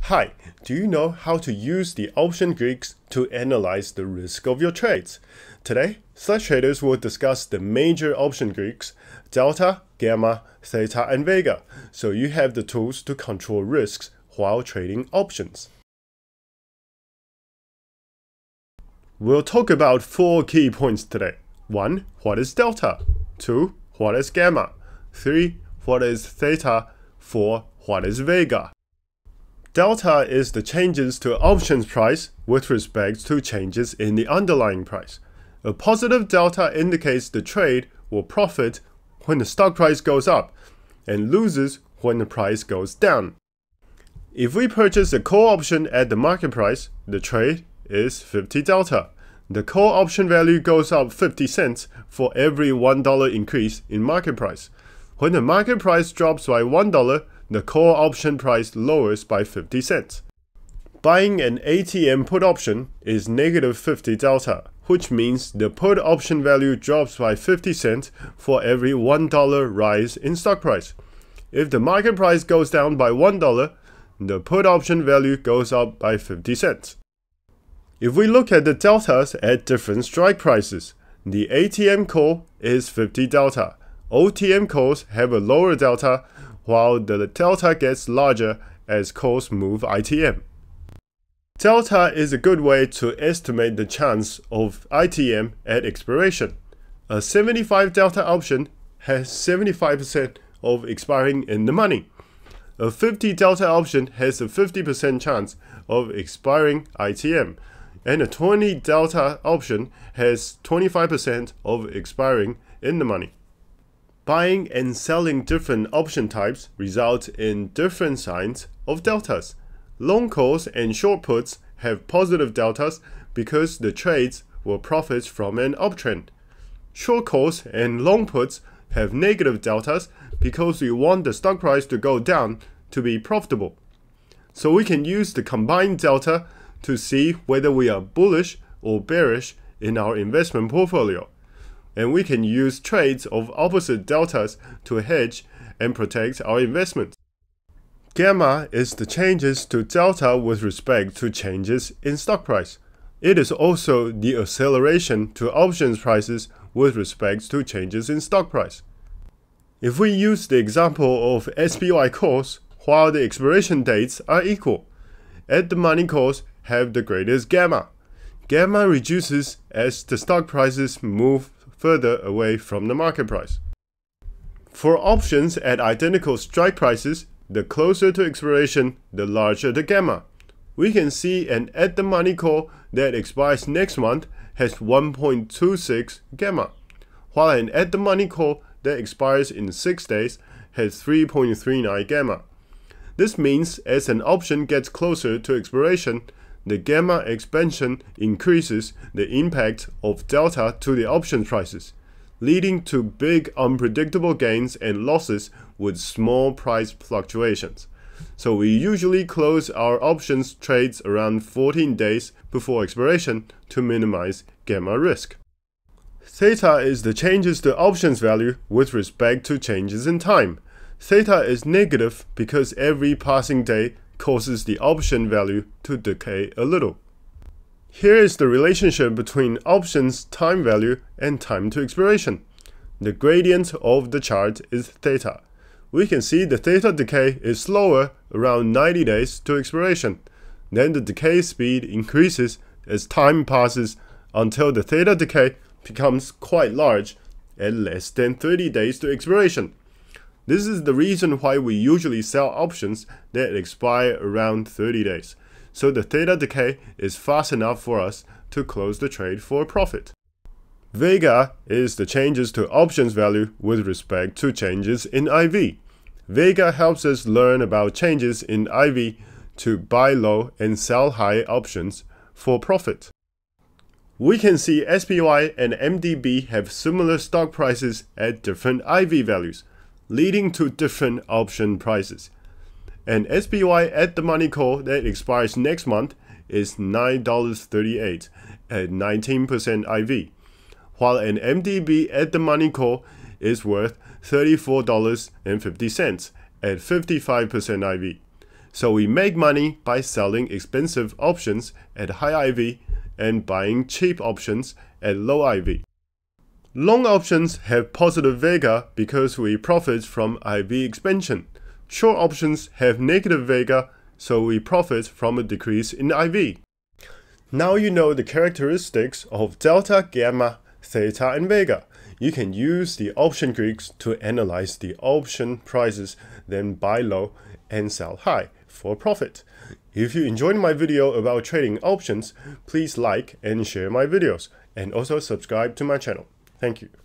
Hi, do you know how to use the option Greeks to analyze the risk of your trades? Today, SlashTraders will discuss the major option Greeks, delta, gamma, theta, and vega, so you have the tools to control risks while trading options. We'll talk about 4 key points today. 1. What is delta? 2. What is gamma? 3. What is theta? 4. What is vega? Delta is the changes to options price with respect to changes in the underlying price. A positive delta indicates the trade will profit when the stock price goes up and loses when the price goes down. If we purchase a call option at the market price, the trade is 50 delta. The call option value goes up 50 cents for every $1 increase in market price. When the market price drops by $1, the call option price lowers by 50 cents. Buying an ATM put option is negative 50 delta, which means the put option value drops by 50 cents for every $1 rise in stock price. If the market price goes down by $1, the put option value goes up by 50 cents. If we look at the deltas at different strike prices, the ATM call is 50 delta. OTM calls have a lower delta, while the delta gets larger as calls move ITM. Delta is a good way to estimate the chance of ITM at expiration. A 75 delta option has 75% of expiring in the money. A 50 delta option has a 50% chance of expiring ITM, and a 20 delta option has 25% of expiring in the money. Buying and selling different option types result in different signs of deltas. Long calls and short puts have positive deltas because the trades will profit from an uptrend. Short calls and long puts have negative deltas because we want the stock price to go down to be profitable. So we can use the combined delta to see whether we are bullish or bearish in our investment portfolio. And we can use trades of opposite deltas to hedge and protect our investments. Gamma is the changes to delta with respect to changes in stock price. It is also the acceleration to options prices with respect to changes in stock price. If we use the example of SPY calls while the expiration dates are equal, at-the-money calls have the greatest gamma. Gamma reduces as the stock prices move further away from the market price. For options at identical strike prices, the closer to expiration, the larger the gamma. We can see an at-the-money call that expires next month has 1.26 gamma, while an at-the-money call that expires in 6 days has 3.39 gamma. This means as an option gets closer to expiration, the gamma expansion increases the impact of delta to the option prices, leading to big unpredictable gains and losses with small price fluctuations. So we usually close our options trades around 14 days before expiration to minimize gamma risk. Theta is the changes to options value with respect to changes in time. Theta is negative because every passing day causes the option value to decay a little. Here is the relationship between options time value and time to expiration. The gradient of the chart is theta. We can see the theta decay is slower around 90 days to expiration. Then the decay speed increases as time passes until the theta decay becomes quite large at less than 30 days to expiration. This is the reason why we usually sell options that expire around 30 days, so the theta decay is fast enough for us to close the trade for a profit. Vega is the changes to options value with respect to changes in IV. Vega helps us learn about changes in IV to buy low and sell high options for profit. We can see SPY and MDB have similar stock prices at different IV values, leading to different option prices. An SPY at-the-money call that expires next month is $9.38 at 19% IV, while an MDB at-the-money call is worth $34.50 at 55% IV. So we make money by selling expensive options at high IV and buying cheap options at low IV. Long options have positive Vega because we profit from IV expansion. Short options have negative Vega, so we profit from a decrease in IV. Now you know the characteristics of delta, gamma, theta, and vega. You can use the option Greeks to analyze the option prices, then buy low and sell high for profit. If you enjoyed my video about trading options, please like and share my videos, and also subscribe to my channel. Thank you.